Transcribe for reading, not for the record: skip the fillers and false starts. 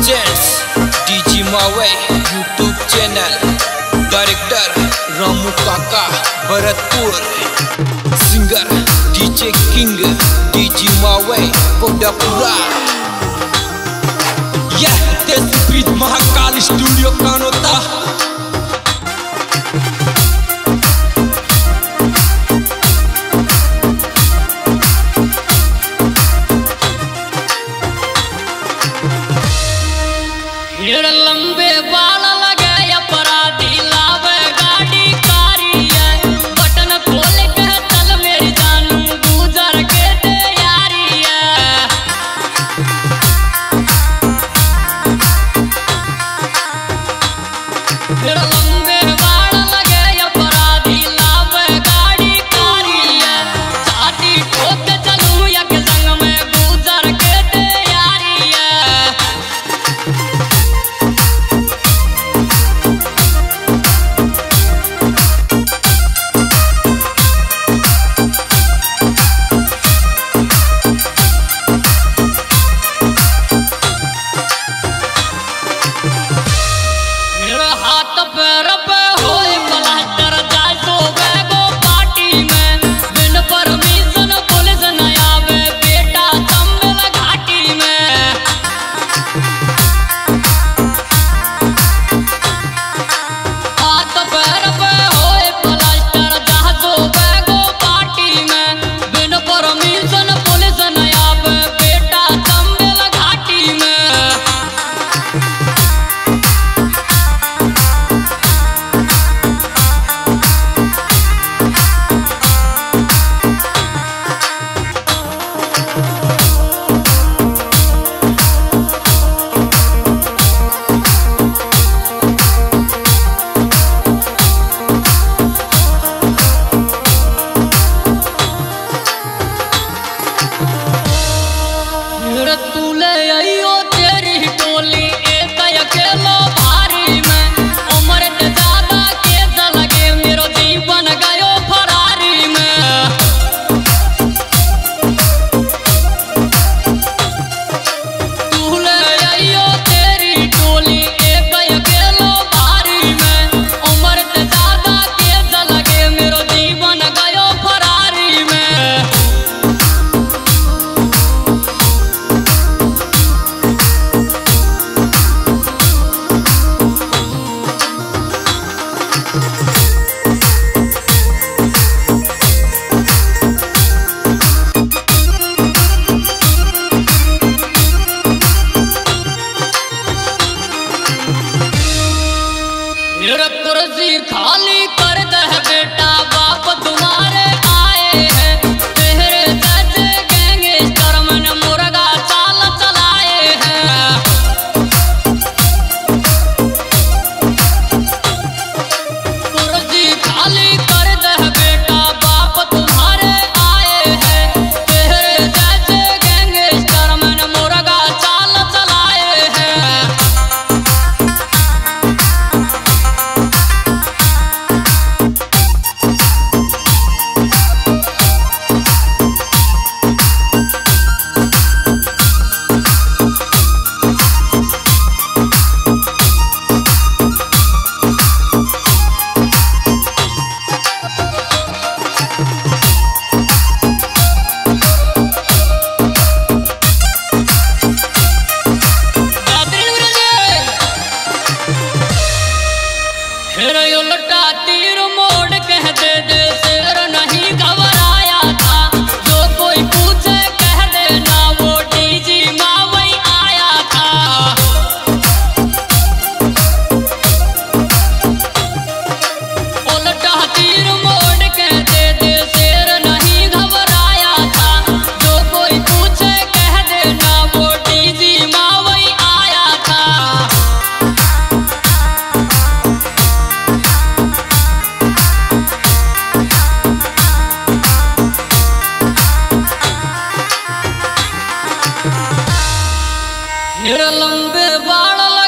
Presents DG Mave YouTube channel. Director Ramu Kaka Bharatpur. Singer DJ king DG Mave Kodapura. यह देशप्रीत Mahakal studio Kanota. लंबे बाल लगे अपराधी लावे गाड़ी कारी है। बटन खोल के चल मेरी जानू गुजर के तैयारी है। लंबे बाल लगे अपराधी लावे गाड़ी कारी है। छाती ठोक चलूं एक संग में गुजर के तैयारी है। हाथ पैर पे होए प्लास्टर जाए तो बैगो पार्टी में। बिन परमिशन पुलिस न आवे बेटा तमिल घाटी में। हाथ पैर पे होए प्लास्टर जाए तो बैगो पार्टी में। बिन परमिशन पुलिस न आवे बेटा तमिल घाटी में। तू ले आइयो तेरी टोली एक अकेलो भारी में। उम्र से ज्यादा केस लगे मेरो जीवन गयो फरारी में। तू ले आइयो तेरी टोली एक अकेलो भारी में। उम्र से ज्यादा केस लगे मेरो जीवन गयो फरारी में। कुर्सी खाली कर दे बेटा बाप तुम्हारे आए हैं। तेरे जैसे गैंगस्टर मन मुर्गा चाल चलाए हैं। कुर्सी खाली कर दे बेटा बाप तुम्हारे आए हैं। तेरे जैसे गैंगस्टर मन मुर्गा चाल चलाए हैं। उल्टा तीर मोड़ कह दे दे शेर नहीं घबराया था। जो कोई पूछे कह देना वो डीजी मावई आया था। उल्टा तीर मोड़ कह दे दे शेर नहीं घबराया था। जो कोई पूछे कह देना वो डीजी मावई आया था। लंबे बाल